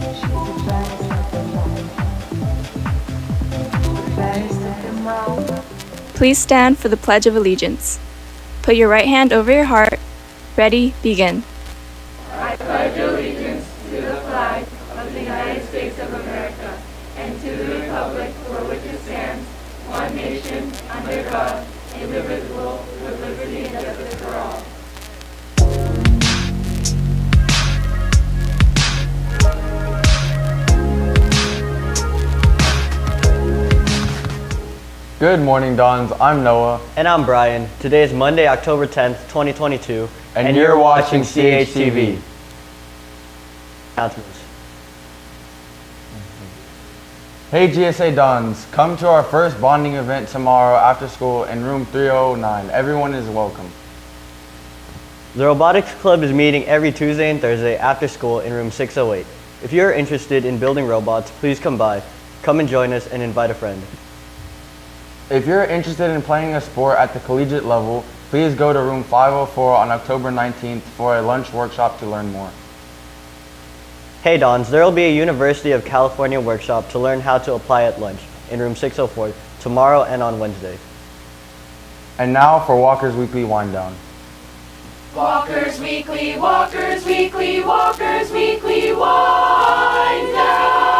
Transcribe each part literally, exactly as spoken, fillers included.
Please stand for the Pledge of Allegiance. Put your right hand over your heart. Ready, begin. I pledge allegiance to the flag of the United States of America and to the republic for which it stands, one nation, under God, indivisible, with liberty and justice for all. Good morning, Dons. I'm Noah. And I'm Brian. Today is Monday, October tenth, twenty twenty-two. And, and you're watching C H T V. Announcements. Hey G S A Dons, come to our first bonding event tomorrow after school in room three oh nine. Everyone is welcome. The Robotics Club is meeting every Tuesday and Thursday after school in room six oh eight. If you're interested in building robots, please come by. Come and join us and invite a friend. If you're interested in playing a sport at the collegiate level, please go to room five oh four on October nineteenth for a lunch workshop to learn more. Hey Dons, there will be a University of California workshop to learn how to apply at lunch in room six oh four tomorrow and on Wednesday. And now for Walker's Weekly Wind Down. Walker's Weekly, Walker's Weekly, Walker's Weekly Wind Down.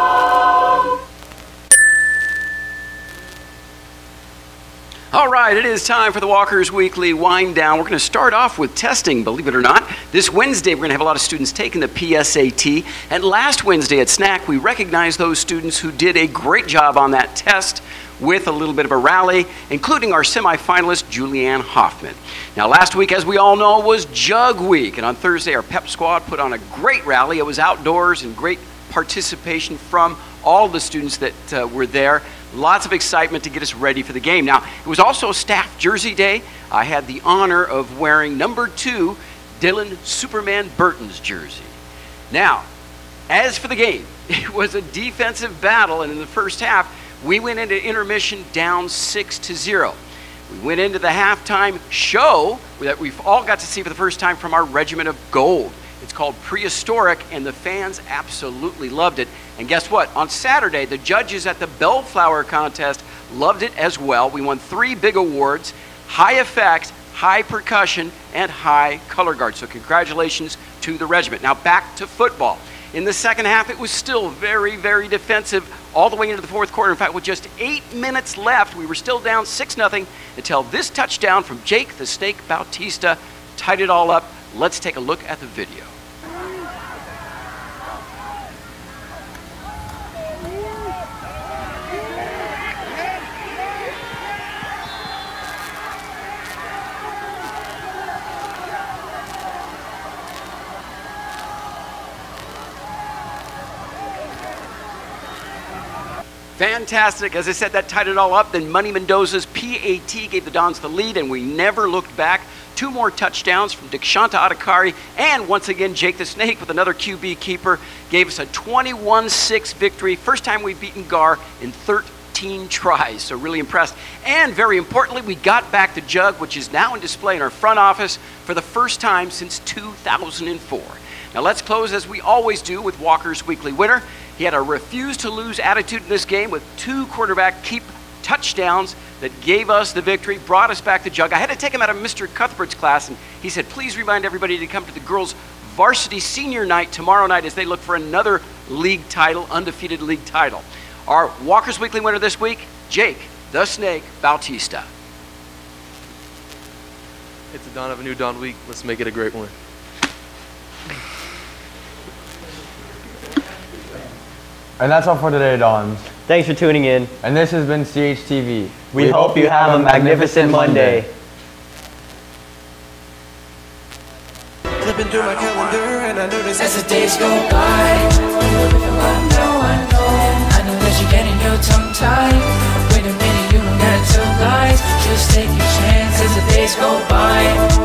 All right, it is time for the Walker's Weekly Wind Down. We're going to start off with testing, believe it or not. This Wednesday, we're going to have a lot of students taking the P S A T. And last Wednesday at SNAC, we recognized those students who did a great job on that test with a little bit of a rally, including our semifinalist, Julianne Hoffman. Now, last week, as we all know, was Jug Week. And on Thursday, our pep squad put on a great rally. It was outdoors and great participation from all the students that uh, were there. Lots of excitement to get us ready for the game. Now, it was also staff jersey day. I had the honor of wearing number two, Dylan Superman Burton's jersey. Now, as for the game, it was a defensive battle, and in the first half, we went into intermission down six to zero. We went into the halftime show that we've all got to see for the first time from our Regiment of Gold. It's called Prehistoric, and the fans absolutely loved it. And guess what? On Saturday, the judges at the Bellflower contest loved it as well. We won three big awards: high effect, high percussion, and high color guard. So congratulations to the regiment. Now back to football. In the second half, it was still very, very defensive all the way into the fourth quarter. In fact, with just eight minutes left, we were still down six nothing until this touchdown from Jake the Snake Bautista tied it all up. Let's take a look at the video. Fantastic. As I said, that tied it all up. Then Money Mendoza's P A T gave the Dons the lead, and we never looked back. Two more touchdowns from Dikshanta Adhikari, and once again, Jake the Snake with another Q B keeper gave us a twenty-one six victory. First time we've beaten G A R in thirteen tries, so really impressed. And very importantly, we got back the Jug, which is now in display in our front office for the first time since two thousand four. Now let's close, as we always do, with Walker's Weekly Winner. He had a refuse-to-lose attitude in this game with two quarterback keep touchdowns that gave us the victory, brought us back the Jug. I had to take him out of Mister Cuthbert's class, and he said, please remind everybody to come to the girls' varsity senior night tomorrow night as they look for another league title, undefeated league title. Our Walker's Weekly winner this week, Jake the Snake Bautista. It's the dawn of a new dawn week. Let's make it a great one. And that's all for today, Dons. Thanks for tuning in. And this has been C H T V. We, we hope, hope you have a magnificent Monday. Monday. Flipping through my calendar and I notice as the days go by, I know, I know, I know that you're getting your tongue tied. Wait a minute, you don't gotta tell lies. Just take your chance as the days go by.